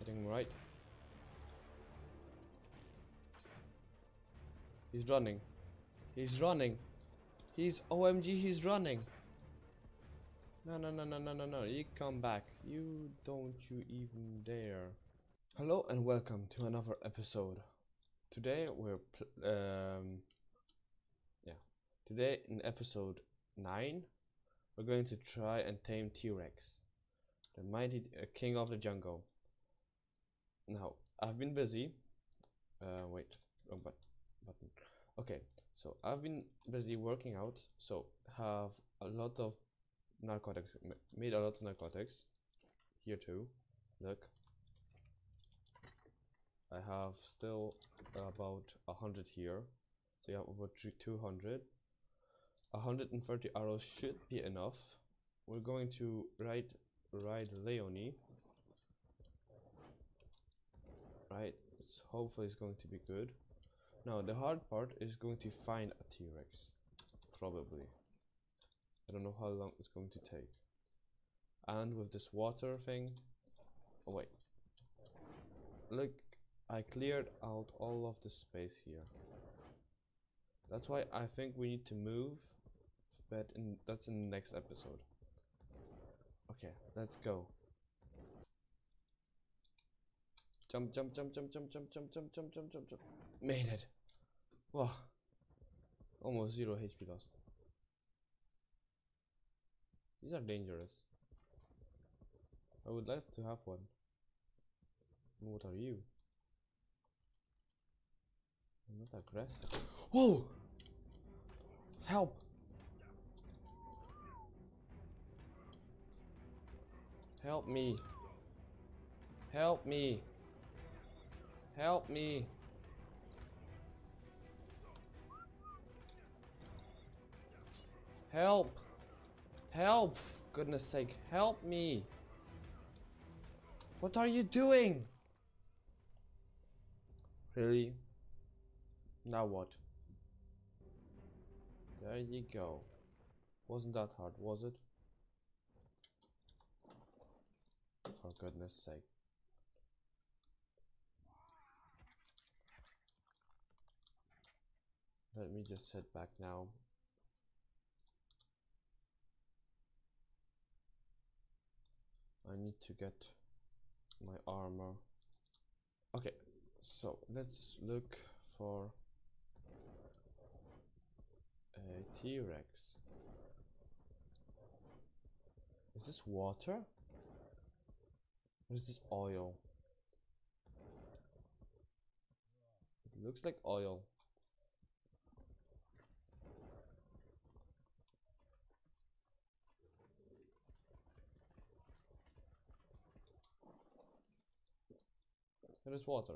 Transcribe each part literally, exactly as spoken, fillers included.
Hitting him right. He's running. He's running. He's O M G, he's running. No, no, no, no, no, no, no. You come back. You don't you even dare. Hello and welcome to another episode. Today we're um yeah. Today in episode nine we're going to try and tame T-Rex, the mighty uh, king of the jungle. Now, I've been busy. Uh wait, wrong but button. Okay, so I've been busy working out, so have a lot of narcotics, made a lot of narcotics. Here too, look. I have still about a hundred here, so you have over two hundred. one hundred thirty arrows should be enough. We're going to ride ride Leonie. Right, it's hopefully it's going to be good. Now the hard part is going to find a T-Rex. Probably. I don't know how long it's going to take. And with this water thing, oh wait, look, I cleared out all of the space here. That's why I think we need to move, but in, that's in the next episode. Okay, let's go. Jump, jump, jump, jump, jump, jump, jump, jump, jump, jump, jump, jump. Made it. Wow. Almost zero H P loss. These are dangerous. I would like to have one. And what are you? I'm not aggressive. Whoa! Help! Help me! Help me! Help me! Help! Help! Goodness sake, help me! What are you doing? Really? Now what? There you go. Wasn't that hard, was it? For goodness sake. Let me just sit back now. I need to get my armor. Okay, so let's look for a T-Rex. Is this water? Or is this oil? It looks like oil. There is water.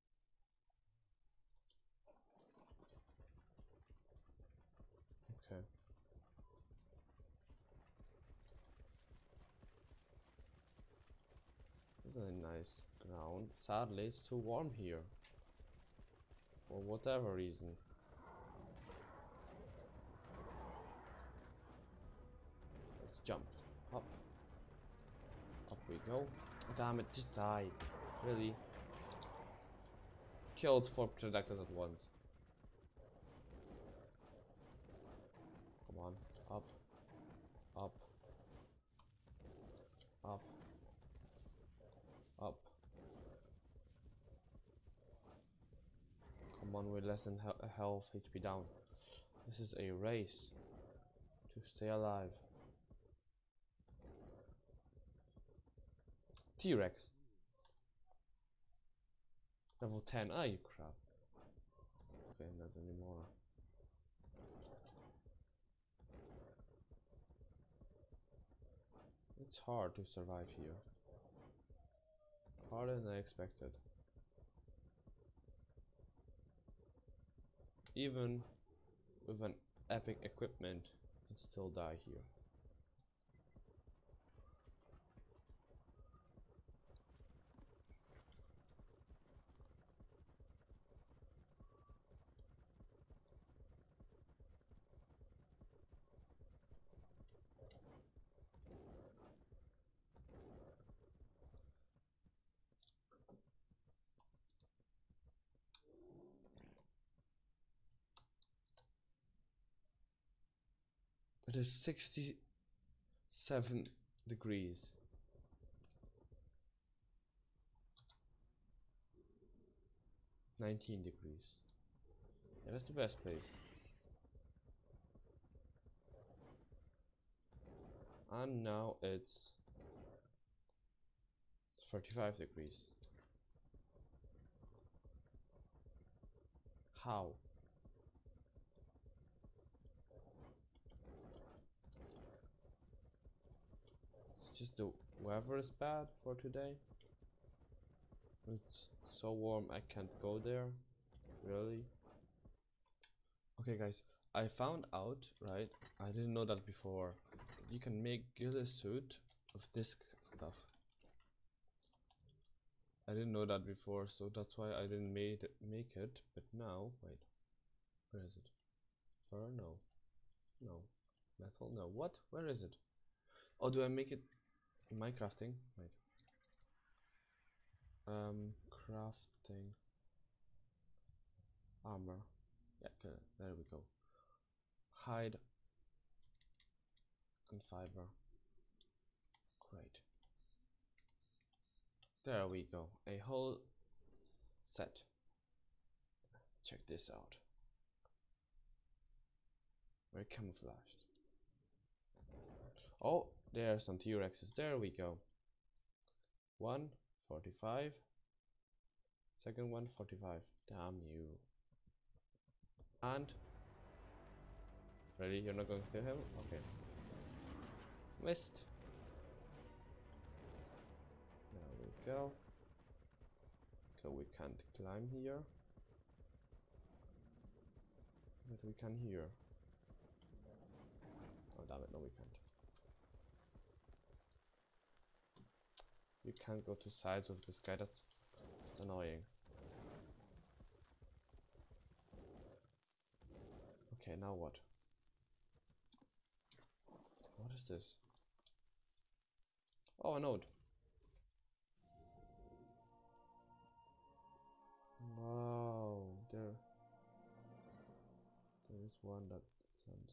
Okay. This is a nice ground. Sadly, it's too warm here. For whatever reason. Let's jump. Up. Up we go. Damn it, just died. Really? Killed four predators at once. Come on. Up. Up. Up. Up. Come on, we're less than he health H P down. This is a race to stay alive. T-Rex. Level ten. Ah, you crap. Okay, not anymore. It's hard to survive here. Harder than I expected. Even with an epic equipment, I can still die here. It is sixty-seven degrees. nineteen degrees. Yeah, that's the best place. And now it's thirty-five degrees. How? It's just the weather is bad for today. It's so warm I can't go there. Really? Okay guys, I found out, right? I didn't know that before. You can make ghillie suit of this stuff. I didn't know that before, so that's why I didn't made it, make it. But now, wait, where is it? Fur? No, no. Metal? No. What? Where is it? Oh, do I make it in my crafting? Wait. Um, crafting armor. Yeah, okay, there we go. Hide and fiber. Great. There we go. A whole set. Check this out. Very camouflaged. Oh, there are some T-Rexes. There we go. One, forty-five. Second one, forty-five. Damn you. And ready? You're not going to kill him? Okay. Missed. There we go. So we can't climb here. But we can here. Oh damn it, no we can't. You can't go to sides of this guy, that's, that's annoying. Okay, now what? What is this? Oh, a node. Wow, there there is one that sounds.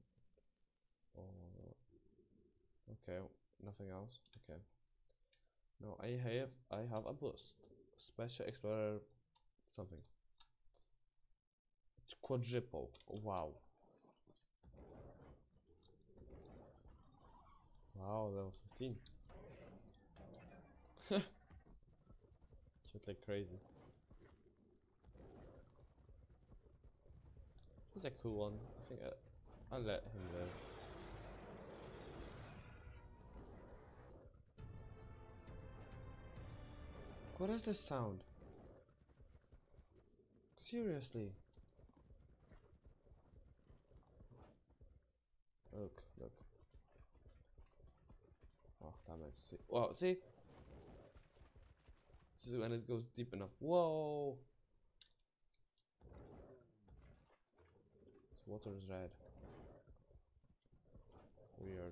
Oh, okay, nothing else. Okay. Now I have I have a boost. Special Explorer something. It's quadruple. Wow. Wow, level fifteen. Shit like crazy. He's a cool one. I think I, I'll let him live. What is this sound? Seriously? Look, look. Oh, damn it. See. Wow, see? This is when it goes deep enough. Whoa! This water is red. Weird.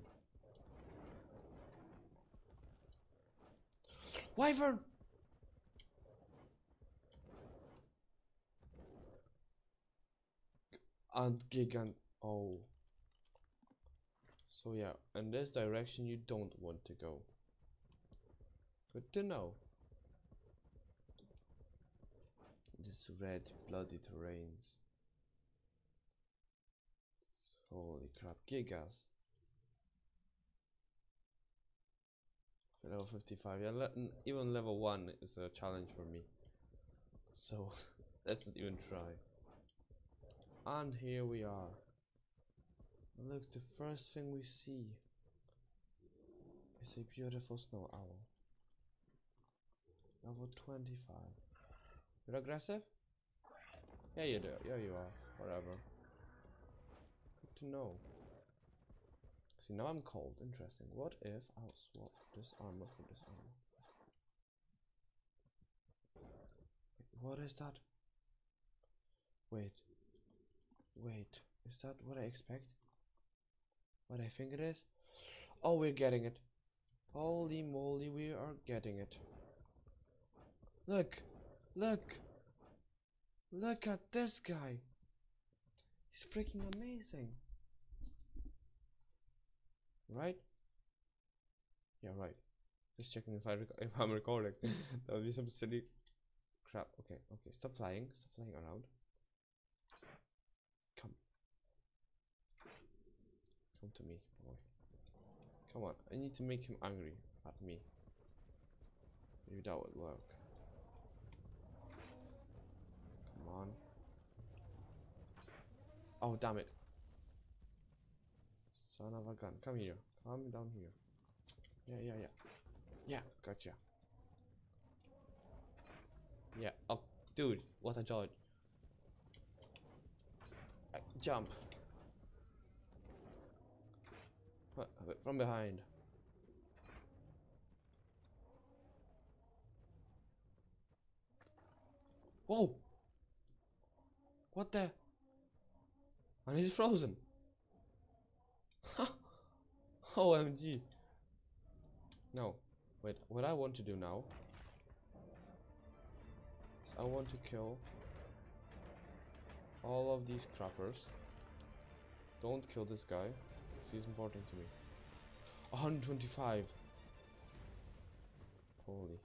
Wyvern! And gigant. Oh. So yeah, in this direction you don't want to go. Good to know. This red bloody terrains. Holy crap, gigas. Level fifty-five, yeah, le even level one is a challenge for me. So, let's not even try. And here we are. Look, the first thing we see is a beautiful snow owl. Level twenty-five. You're aggressive? Yeah, you do. Yeah, you are. Whatever. Good to know. See, now I'm cold. Interesting. What if I'll swap this armor for this armor? What is that? Wait. Wait. Is that what I expect? What I think it is? Oh, we're getting it. Holy moly, we are getting it. Look. Look. Look at this guy. He's freaking amazing. Right? Yeah, right. Just checking if I rec if I'm recording. That would be some silly crap. Okay, okay. Stop flying. Stop flying around. Come. Come to me, boy. Come on. I need to make him angry at me. Maybe that would work. Come on. Oh, damn it. Son of a gun. Come here. Come down here. Yeah, yeah, yeah. Yeah, gotcha. Yeah. Oh, dude. What a dodge. Uh, jump. Uh, From behind. Whoa! What the? And he's frozen. O M G. No. Wait, what I want to do now is I want to kill all of these crappers. Don't kill this guy. He's important to me. one hundred twenty-five. Holy.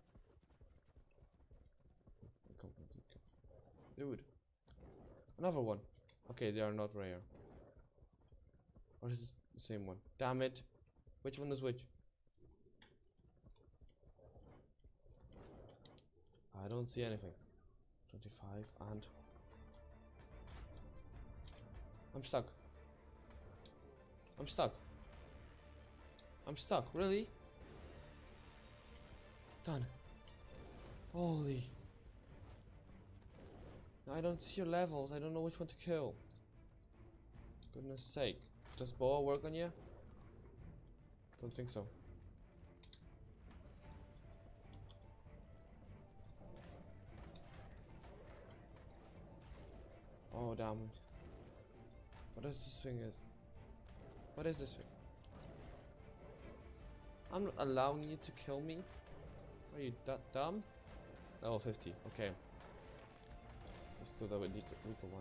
Come, come, come, come. Dude. Another one. Okay, they are not rare. Or is this the same one? Damn it. Which one is which? I don't see anything. twenty-five and... I'm stuck. I'm stuck. I'm stuck. Really? Done. Holy. I don't see your levels. I don't know which one to kill. Goodness sake. Does boa work on you? Don't think so. Oh damn it. What is this thing is? What is this thing? I'm not allowing you to kill me? Are you that dumb? Oh, fifty. Okay. Let's do that with weaker one.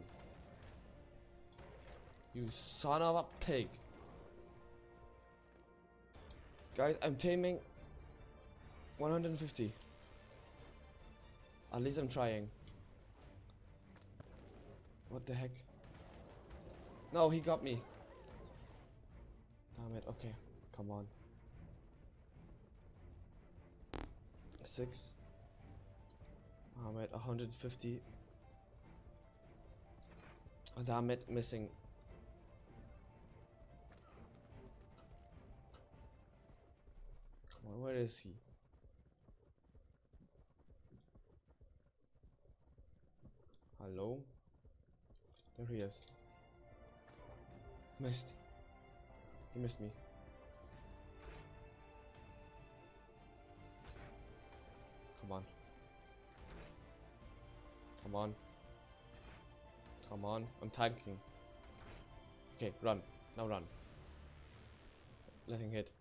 You son of a pig. Guys, I'm taming one hundred fifty. At least I'm trying. What the heck? No, he got me. Damn it. Okay. Come on. Six. I'm at one hundred fifty. Oh, damn it. Missing. Come on. Where is he? Hello? There he is. Missed. He missed me. Come on. Come on. Come on. I'm tanking. Okay, run. Now run. Let him hit.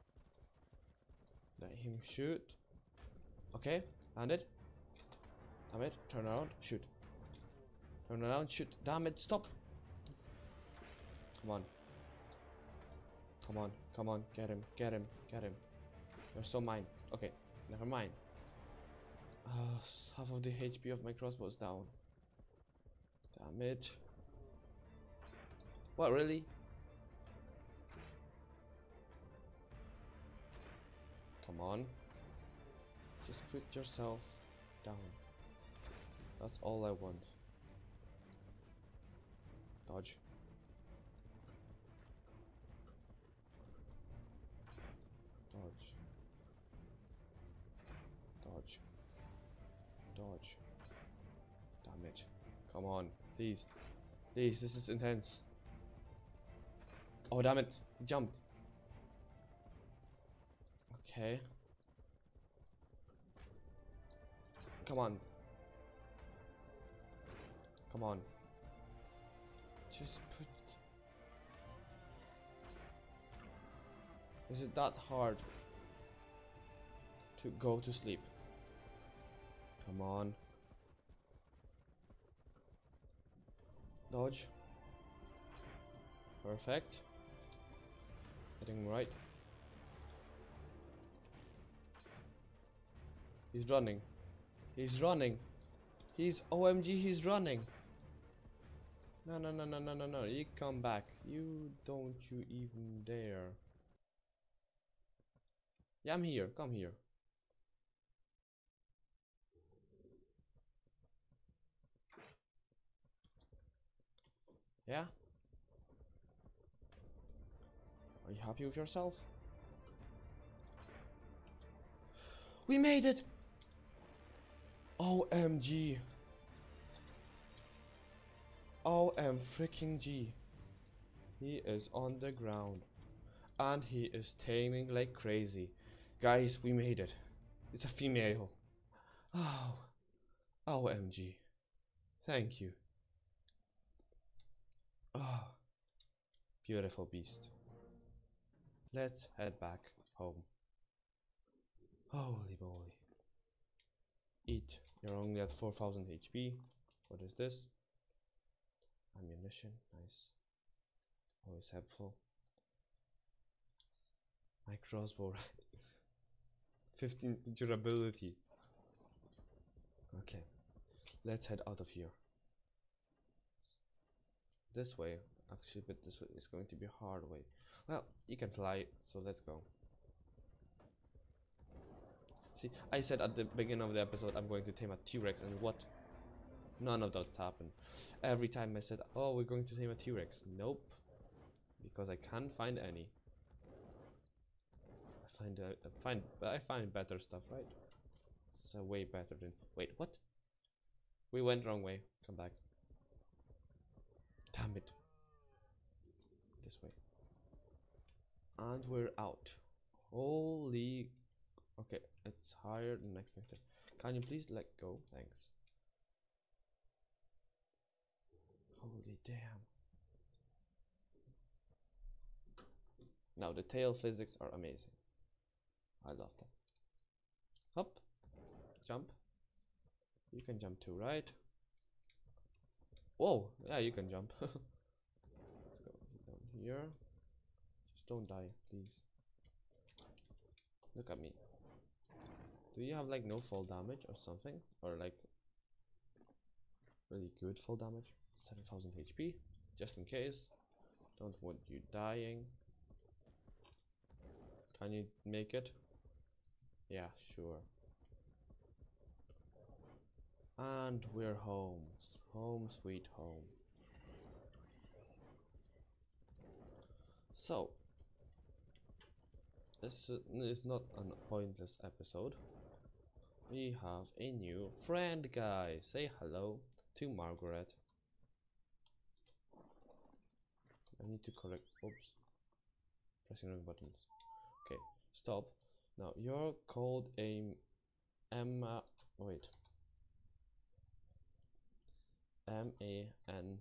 Let him shoot. Okay, landed. Damn it. Turn around. Shoot. Turn around. Shoot. Damn it. Stop. Come on. Come on. Come on. Get him. Get him. Get him. You're so mine. Okay. Never mind. Uh, half of the H P of my crossbow is down. Damn it. What, really? Come on. Just put yourself down. That's all I want. Dodge. Dodge. Dodge. Dodge. Damn it. Come on. Please. Please, this is intense. Oh, damn it. He jumped. Okay. Come on. Come on. Just put... Is it that hard to go to sleep? Come on. Dodge. Perfect. Hitting him right. He's running. He's running. He's O M G, he's running. No, no, no, no, no, no, no. You come back. You don't you even dare. Yeah, I'm here. Come here. Yeah? Are you happy with yourself? We made it! O M G. O M freaking G. He is on the ground. And he is taming like crazy. Guys, we made it. It's a female. Oh. O M G. Thank you. Oh. Beautiful beast. Let's head back home. Holy moly. Eat. You're only at four thousand H P. What is this? Ammunition. Nice. Always helpful. My crossbow. fifteen durability. Okay. Let's head out of here. This way. Actually, but this way is going to be a hard way. Well, you can fly, so let's go. See, I said at the beginning of the episode I'm going to tame a T-Rex, and what? None of that happened. Every time I said, oh, we're going to tame a T-Rex. Nope. Because I can't find any. I find, uh, I find, I find better stuff, right? It's uh, way better than. Wait, what? We went wrong way. Come back. Damn it. This way. And we're out. Holy. Okay, it's higher than expected. Can you please let go? Thanks. Holy damn. Now the tail physics are amazing. I love them. Hop. Jump. You can jump too, right? Whoa! Yeah, you can jump. Let's go down here. Just don't die, please. Look at me. Do you have like no fall damage or something? Or like really good fall damage? seven thousand H P, just in case. Don't want you dying. Can you make it? Yeah, sure. And we're home. Home sweet home. So, this is not a pointless episode. We have a new friend, guys. Say hello to Margaret. I need to correct. Oops. Pressing wrong buttons. Okay, stop. Now you're called a Emma. Wait. M A N.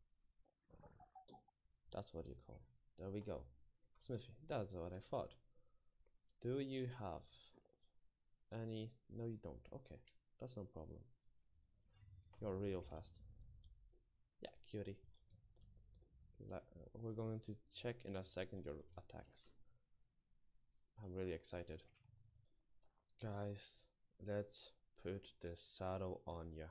That's what you call. There we go. Smithy. That's what I thought. Do you have any? No, you don't. Okay, that's no problem. You're real fast. Yeah, cutie. Uh, we're going to check in a second your attacks. I'm really excited. Guys, let's put the saddle on ya.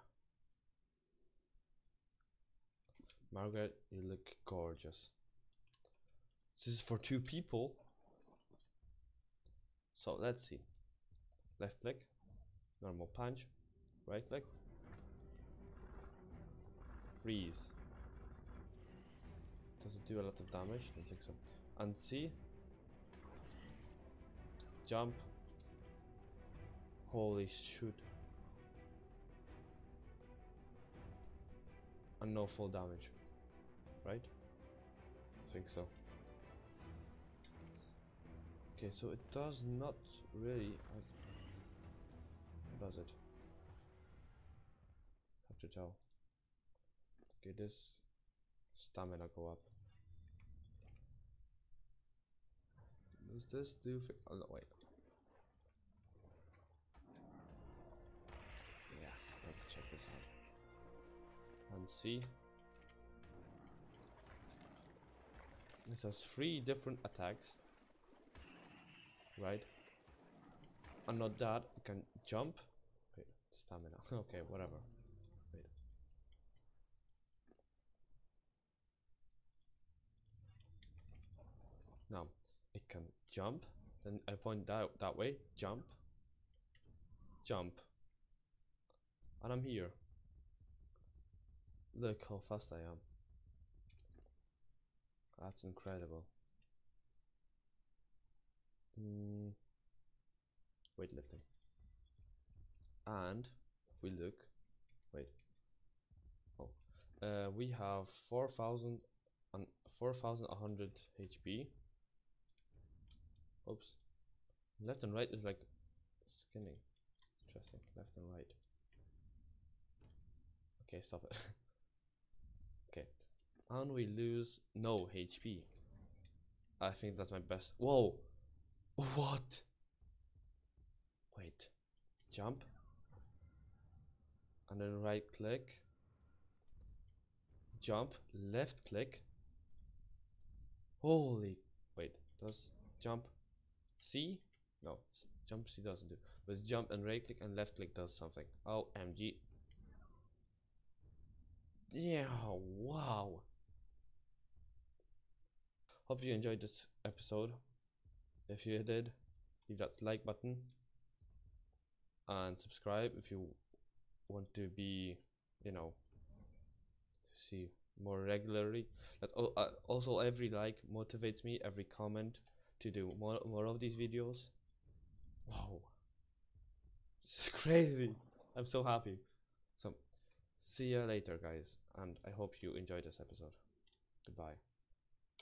Margaret, you look gorgeous. This is for two people. So let's see. Left click, normal punch, right click, freeze. Does it do a lot of damage? I don't think so. And see, jump. Holy shoot. And no full damage, right? I think so. Okay, so it does not really, as does it? Have to tell. Okay, this stamina go up. Does this do? Oh no, wait. Yeah, let's check this out. And see. This has three different attacks. right? And not that, we can jump. Wait, stamina. Okay, whatever. Wait. Now, it can jump. Then I point that, that way. Jump. Jump. And I'm here. Look how fast I am. That's incredible. Mm, weightlifting. And if we look, wait. Oh, uh, we have four thousand and four thousand one hundred H P. Oops. Left and right is like skinning. Interesting. Left and right. Okay, stop it. Okay. And we lose no H P. I think that's my best. Whoa! What? Wait. Jump. And then right click. Jump. Left click. Holy. Wait. Does jump C? No. Jump C doesn't do. But jump and right click and left click does something. O M G. Yeah. Wow. Hope you enjoyed this episode. If you did, leave that like button and subscribe if you want to be, you know, to see more regularly. That uh, also every like motivates me, every comment to do more more of these videos. Wow, this is crazy. I'm so happy. So see you later, guys, and I hope you enjoyed this episode. Goodbye.